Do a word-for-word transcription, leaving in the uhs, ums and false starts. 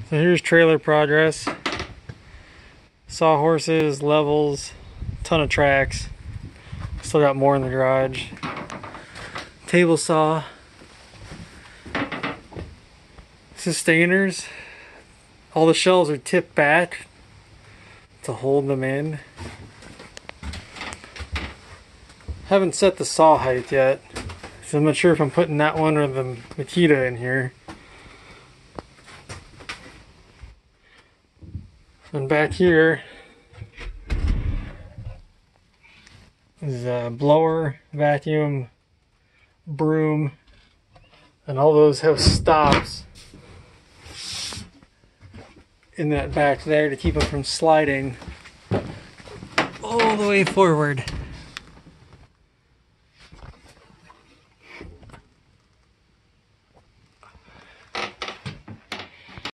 So here's trailer progress. Sawhorses, levels, ton of tracks. Still got more in the garage. Table saw. Sustainers. All the shelves are tipped back to hold them in. Haven't set the saw height yet, so I'm not sure if I'm putting that one or the Makita in here. And back here is a blower, vacuum, broom, and all those have stops in that back there to keep them from sliding all the way forward.